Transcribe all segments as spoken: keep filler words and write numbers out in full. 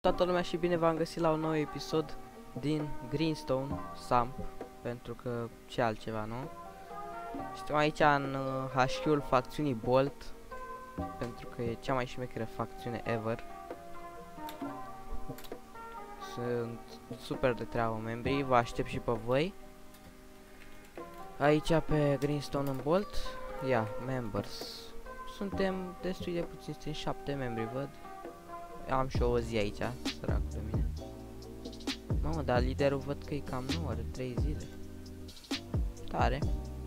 toată lumea și bine v-am găsit la un nou episod din Greenstone Samp, pentru că ce altceva, nu? Suntem aici în uh, H Q-ul facțiunii Bolt, pentru că e cea mai șmecheră facțiune ever. Sunt super de treabă membrii, vă aștept și pe voi. Aici pe Greenstone în Bolt, ia, members. Suntem destul de puțini, suntem șapte membri, văd. Am și o zi aici, săracul de mine. Mamă, dar liderul văd că e cam nou, are trei zile. Tare.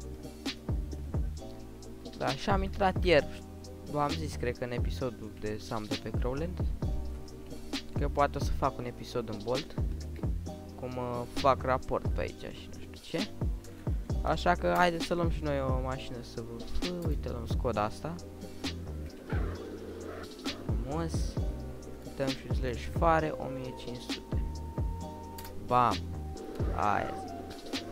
Da, și am intrat ieri. V-am zis, cred că în episodul de Sam de pe Crowland, că poate o să fac un episod în Bolt, cum uh, fac raport pe aici și nu știu ce. Așa că haideți să luăm și noi o mașină să vă... Fă, uite, luăm Skoda asta. Frumos. Dăm și slash fare o mie cinci sute. Bam. Aia zic.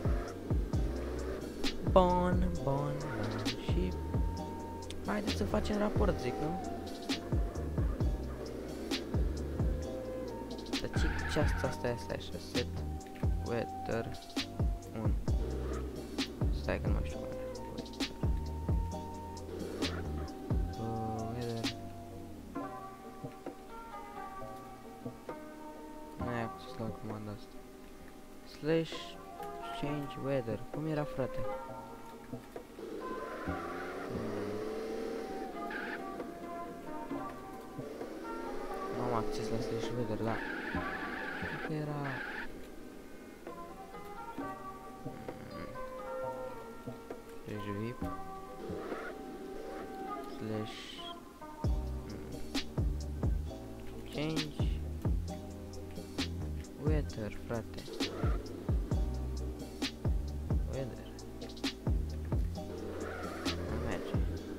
Bun, bun, bun. Și haideți să facem raport, zic, nu? Dar ce ce asta asta asta așa, set weather un. Stai că nu mai știu cum e. Uh, weather. Nu ai acces la comanda asta. Slash change weather. Cum era, frate? Nu am acces la slash weather, da. Cred că era... Slash vip slash change weather, frate. Weather. Nu merge.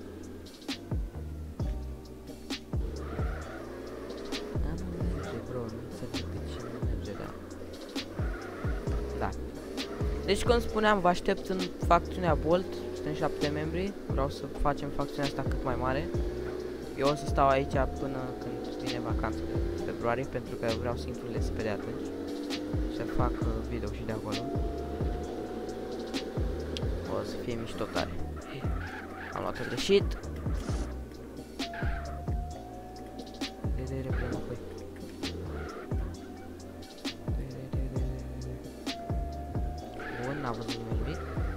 Da, nu merge, bro. Nu înțeleg de ce nu merge, da. Da. Deci, cum spuneam, vă aștept în facțiunea Bolt. Suntem șapte membri. Vreau să facem facțiunea asta cât mai mare. Eu o să stau aici până când vine vacanța de februarie, pentru că vreau să intru L S P de atunci. Să fac uh, video și de acolo. O să fie mișto tare. Am luat-o greșit. De repede înapoi. Bun, n-a văzut nimeni nimic.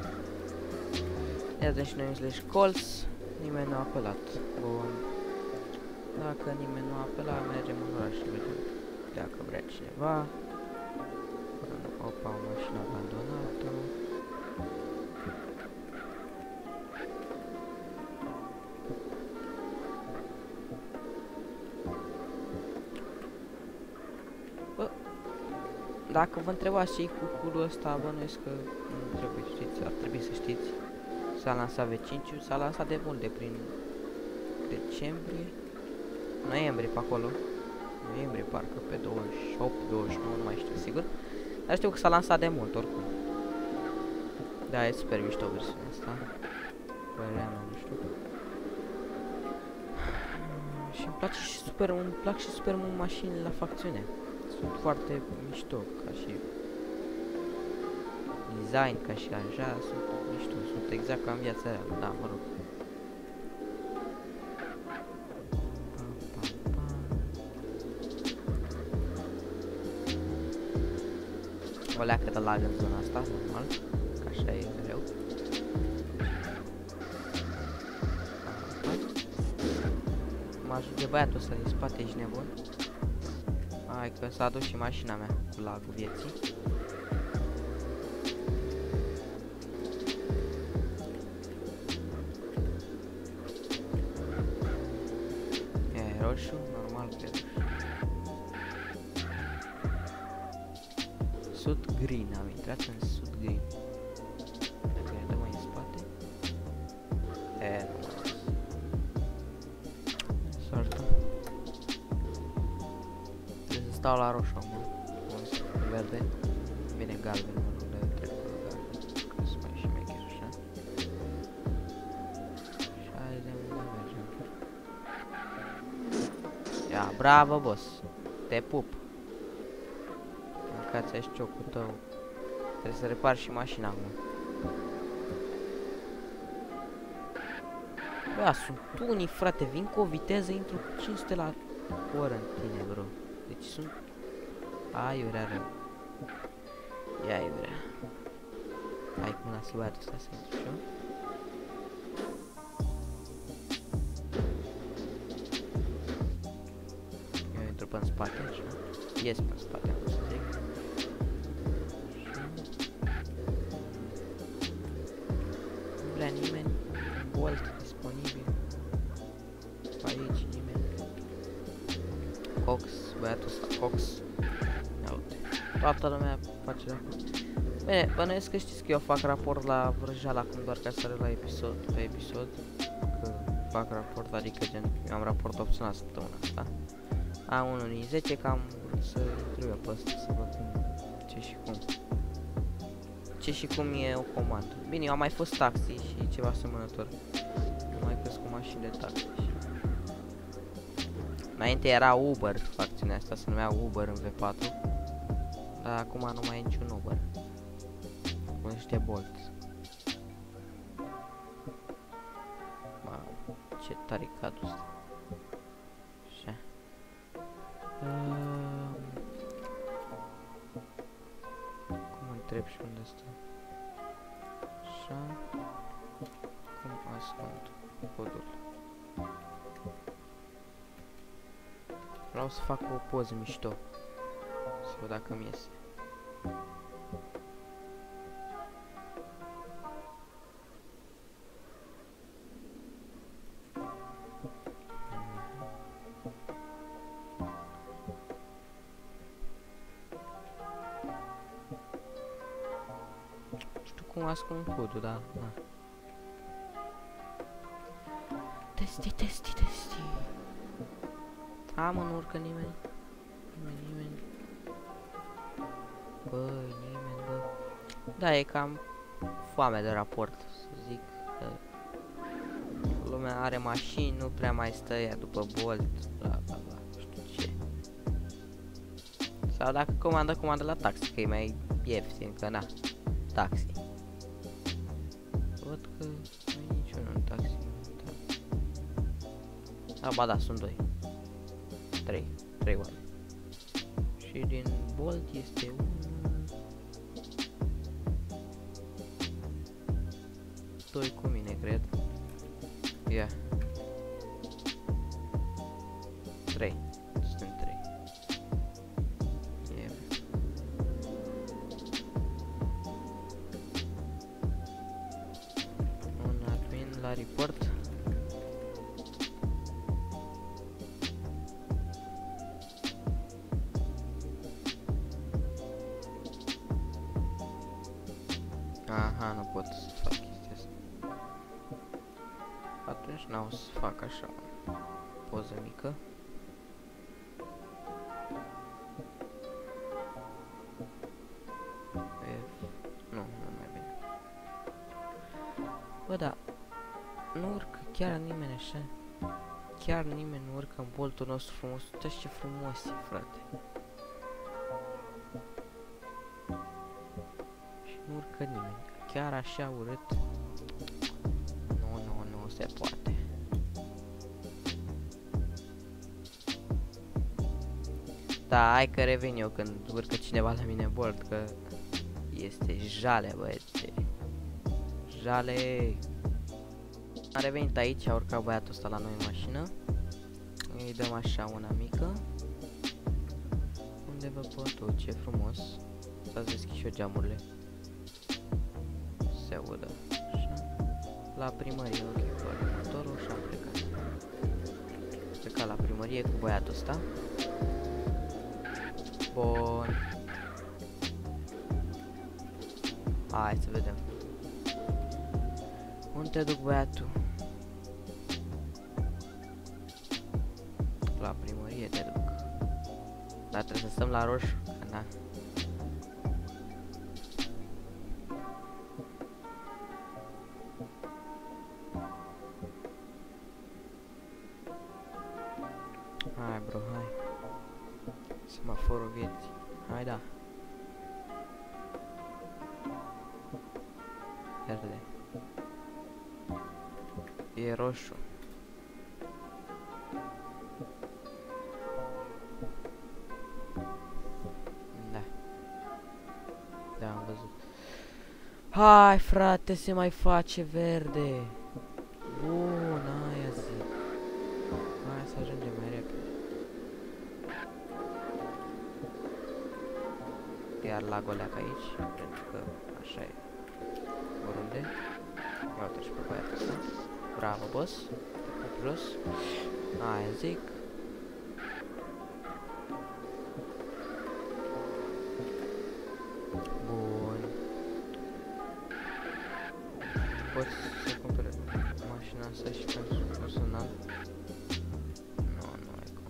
Ia dăm și noi un slash calls. Nimeni nu a apelat. Bun. Dacă nimeni nu a apelat, mergem în oraș și vedem dacă vrea cineva. Opa, o mașină abandonată. Bă, dacă vă întrebați ce-i cu curul ăsta, bănuiesc că nu trebuie, știți, ar trebui să știți. S-a lansat V cinci, s-a lansat de mult, de prin decembrie, noiembrie pe acolo, noiembrie parcă, pe douăzeci și opt, douăzeci și nouă, nu mai știu sigur, dar știu că s-a lansat de mult oricum. Da, e super mișto versiunea asta, părerea mea, nu știu. Și îmi place și super, îmi plac și super mult mașinile la facțiune, sunt foarte mișto, ca și design, ca și așa, sunt mișto, sunt exact ca în viața reală, da, mă rog. O leacă de lag în zona asta, normal, că așa e mereu. Mă ajunge băiatul ăsta din spate, ești nebun? Hai că s-a dus și mașina mea cu lagul vieții. Roșu, normal că e roșu. Sud green, am intrat în sud green. Dacă ne dăm mai în spate. E, nu mai las. Soartă. Trebuie să stau la roșu acum. Verde. Bine galben, mă rog, de trec pe galben. Că sunt mai și mecher așa. Și haide unde mergem. Ia, bravo, boss. Te pup. aplicația și ciocul tău. Trebuie să repar și mașina acum. Bă, sunt unii, frate, vin cu o viteză, intru cu cinci sute la oră în tine, bro. Deci sunt... Aiurea rău. Ia aiurea. Hai cum lasă băiatul ăsta să intru și eu. Eu intru pe-n spate, așa. Ies pe-n spate, am să zic. Nu vrea nimeni. Bolt disponibil. Aici nimeni. Cox, băiatul ăsta, Cox. Ia uite. Toată lumea face raport. Bine, bănuiesc că știți că eu fac raport la vrăjeală acum doar ca să la episod pe episod. Că fac raport, adică gen, eu am raport opțional săptămâna asta. Am unul din zece, că am vrut să intru eu pe ăsta, să văd cum, ce și cum. Ce și cum e o comandă. Bine, eu am mai fost taxi și ceva asemănător. Nu mai cresc cu mașini de taxi. Înainte era Uber, facțiunea asta se numea Uber în V patru. Dar acum nu mai e niciun Uber. Acum știe Bolt. Wow, ce tare cadul ăsta. Așa. Um, cum întreb și unde stă? Așa. Cum ascund codul? Vreau să fac o poză mișto. Să văd dacă mi iese. Nu știu cum ascund codul, da, da. Testi, testi, testi. A, mă, nu urcă nimeni. Nimeni, nimeni. Bă, nimeni, bă. Da, e cam foame de raport, să zic. Că lumea are mașini, nu prea mai stă ea după Bolt, bla bla bla, nu știu ce. Sau dacă comandă, comandă la taxi, că e mai ieftin, că na, taxi. Văd că nu e niciunul în taxi. Da, ba da, sunt doi. Trei, trei oameni. Și din Bolt este unul. Doi cu mine, cred. Ia. Yeah. Trei. Sunt trei. Yeah. Un admin la report. Aha, nu pot să fac chestia asta. Atunci n-au să fac așa o poză mică. F. Nu, nu mai bine. Bă, da, nu urcă chiar nimeni așa. Chiar nimeni nu urcă în Boltul nostru frumos. Uitați ce frumos e, frate. Și nu urcă nimeni. Chiar așa urât. Nu, nu, nu se poate. Da, hai că revin eu când urcă cineva la mine Bolt, că este jale, băieți. Jale. Am revenit aici, a urcat băiatul ăsta la noi în mașină. Îi dăm așa una mică. Unde vă pot, ce frumos. S-ați deschis și eu geamurile. Se audă. Așa. La primărie, ok, cu motorul și am plecat. Plecat la primărie cu băiatul ăsta. Bun. Hai să vedem. Unde te duc, băiatul? La primărie te duc. Dar trebuie să stăm la roșu, că na. Hai, bro, hai. Semaforul vieții. Hai, da. verde. E roșu. Da. Da, am văzut. Hai, frate, se mai face verde. Bun, aia zic. Hai să ajungem mai repede. Iar la goleac aici, pentru că așa e. Oriunde. Ia uite și pe băiatul ăsta. Bravo, boss. Pe plus. Aia zic. Bun. Poți să cumpere mașina asta și pentru personal. Nu, nu ai cum.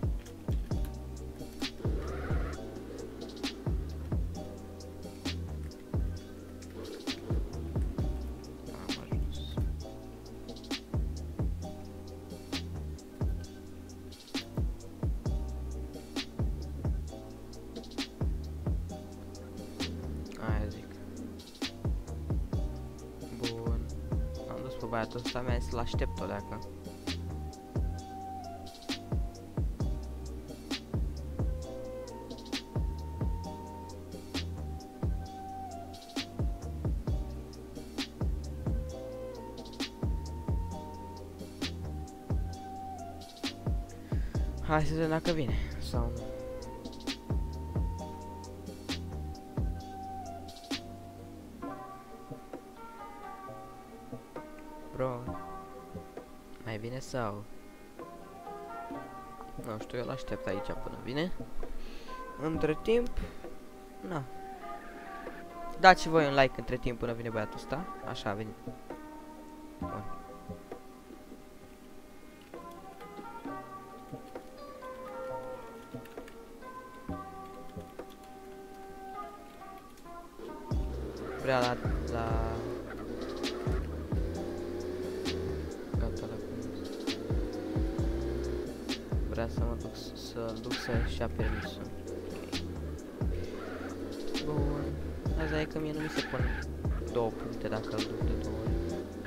Am ajuns. Aia zic. Bun. Am dus pe băiatul ăsta, mi-a zis să-l aștept o leacă. Hai să vedem dacă vine sau nu. Bro, mai vine sau? Nu știu, eu l-aștept aici până vine. Între timp, na. Dați voi un like între timp până vine băiatul ăsta. Așa a venit. Bun. Vrea la... la... Gata la cum. Vrea să mă duc să-l duc să-și ia permisul. Ok. Bun. Asta e că mie nu mi se pun două puncte dacă îl duc de două ori.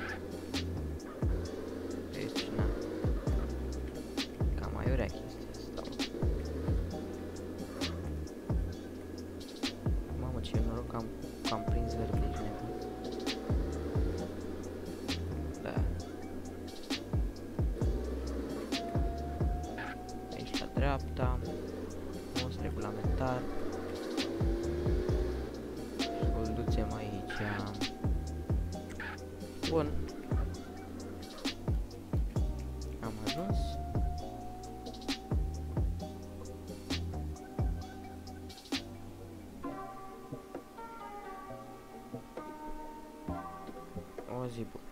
Deci, na. Cam mai urea chestia asta. Mamă, ce noroc că am, că am prins verde aici, nebun. Da. Aici la dreapta. Most regulamentar. Îl ducem aici. Bun. Am ajuns. O zi bună.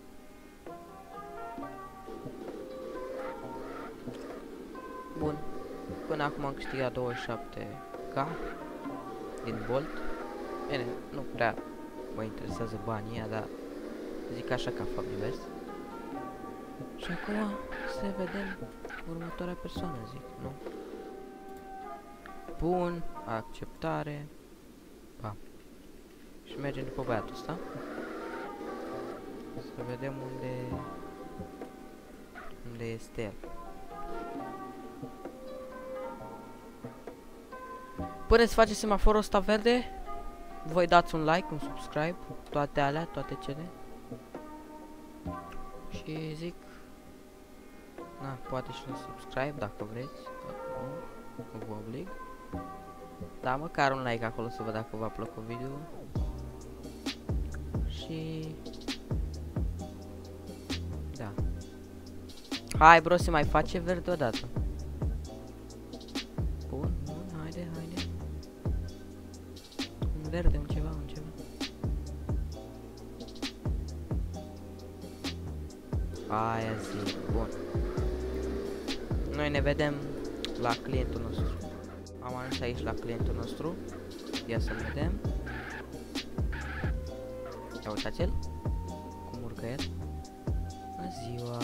Bun. Până acum am câștigat douăzeci și șapte K din Bolt. Bine, nu prea mă interesează banii ăia, dar zic așa ca fapt divers. Și acum să vedem următoarea persoană, zic, nu? Bun, acceptare. Pa. Și mergem după băiatul ăsta. Să vedem unde unde este el. Până se face semaforul ăsta verde, voi dați un like, un subscribe, toate alea, toate cele. Și zic, na, poate și un subscribe dacă vreți, nu, nu vă oblig. Da, măcar un like acolo să văd dacă v-a plăcut video. Și da. Hai, bro, se mai face verde odată. Bun, bun, haide, haide. Un verde, un ceva, un ceva. Aia zic, bun. Noi ne vedem la clientul nostru. Am ajuns aici la clientul nostru. Ia să vedem. Ia uitați-l. Cum urcă el. Bună ziua.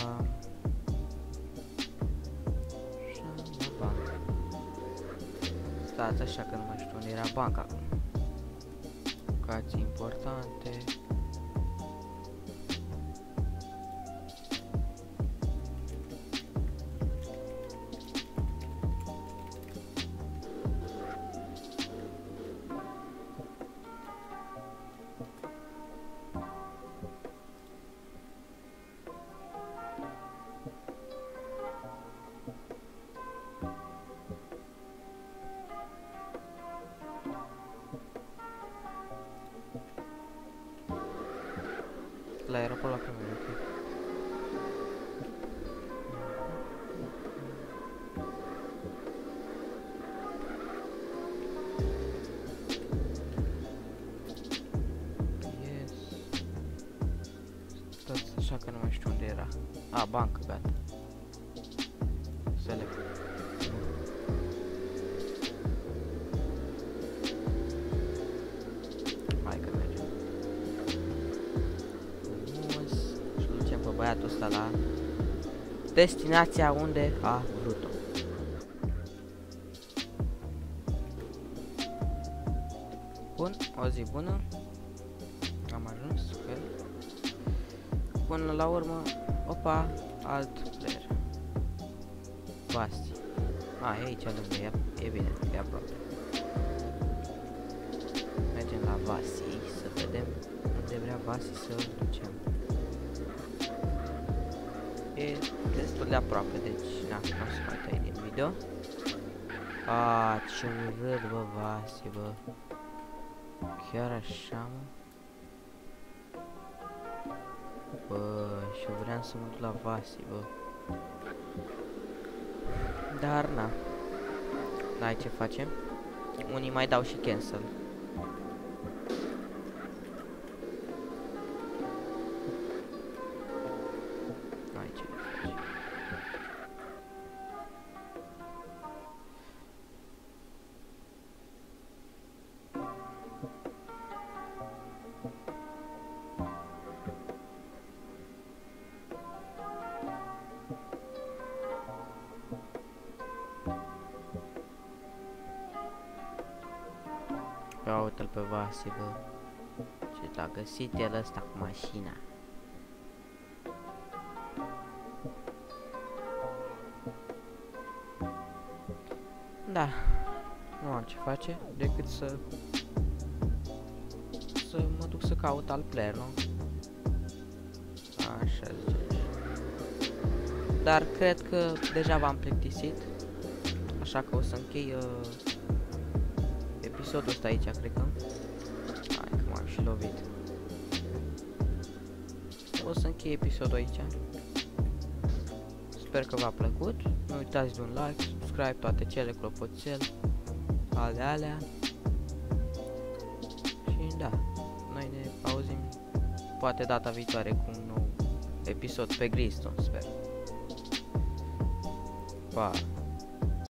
Așa, la bancă. Stați așa că nu mai știu unde era banca acum. Locații importante. la aeroport la primul, ok. Yes. Stați așa că nu mai știu unde era. A, bancă, gata. Select. Hai că mergem. Frumos. Și ducem pe băiatul ăsta la destinația unde a vrut-o. Bun, o zi bună. Am ajuns cu el. Până la urmă, opa, alt player. Vasi. A, e aici lângă, e, e bine, e aproape. Mergem la Vasi să vedem unde vrea Vasi să-l ducem. E destul de aproape, deci na, nu o să mai tai din video. A, ce urât, bă, Vasi, bă. Chiar așa, mă. Bă, și eu vreau să mă duc la Vasi, bă. Dar na. N-ai ce facem. Unii mai dau și cancel. N-ai ce face. Ia uite-l pe Vasi, bă. Ce l-a găsit el ăsta cu mașina. Da. Nu am ce face decât să să mă duc să caut alt player, nu? Așa zice. Dar cred că deja v-am plictisit. Așa că o să închei uh, episodul ăsta aici, cred că. Hai că m-am și lovit. O să închei episodul aici. Sper că v-a plăcut. Nu uitați de un like, subscribe, toate cele, clopoțel, ale alea. Și da, noi ne auzim poate data viitoare cu un nou episod pe Greystone, sper. Pa!